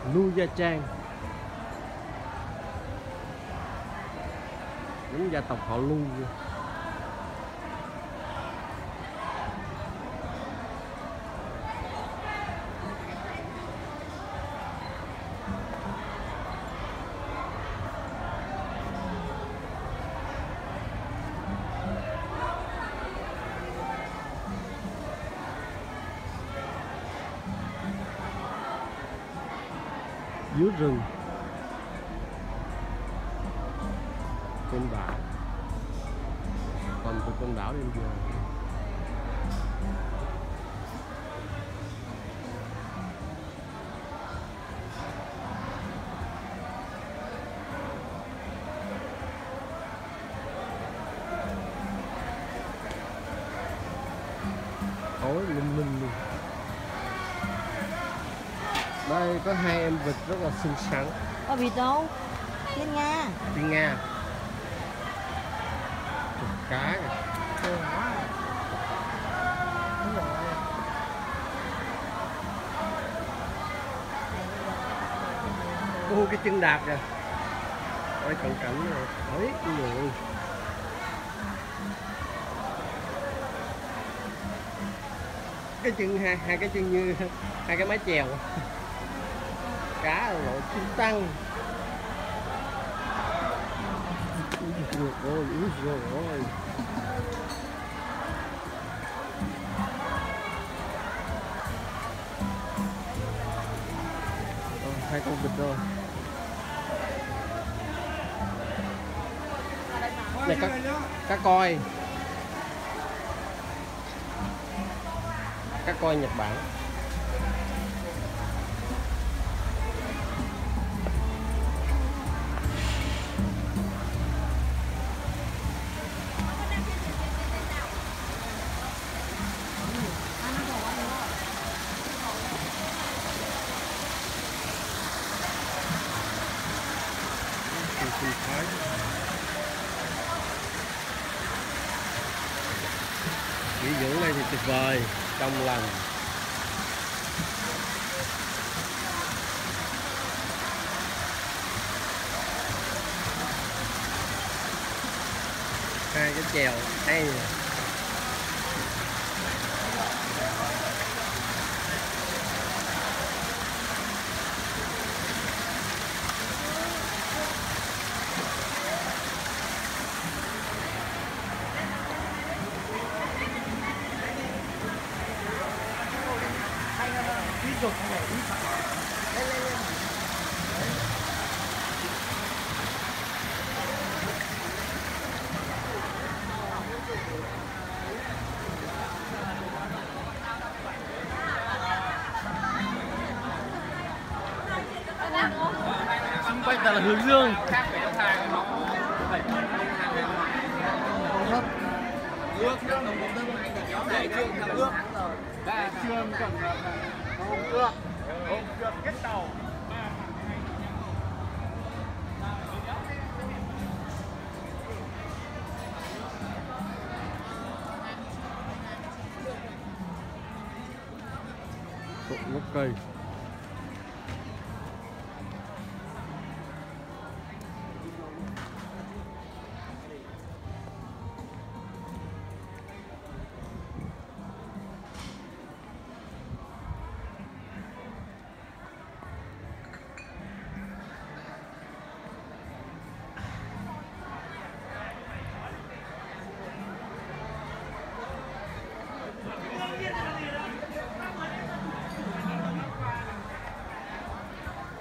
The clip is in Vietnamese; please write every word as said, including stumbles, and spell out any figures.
Lu Gia Trang, những gia tộc họ Lu. Dưới rừng côn đảo, còn từ côn đảo đến giờ tối lung linh luôn. Đây có hai em vịt rất là xinh xắn. Có vịt đâu? Tiên Nga. Tiên Nga. Chục cá kìa. Ô cái chân đạp kìa. Ôi cận cảnh này. Ôi người. Cái chân hai hai cái chân như hai cái mái chèo. Cá lộ chim tăng. Ôi ôi ôi ôi. Hai con vịt rồi. Này cá, cá coi. Cá coi Nhật Bản. Nghỉ dưỡng đây thì tuyệt vời, trong lành. Hai cái chèo hay. Xung quanh toàn là hướng dương. Nước nước nồng một nước này kéo dài trương thằng nước. Đã trương cần hôm trước. Hôm trước kết tàu. Gốc cây.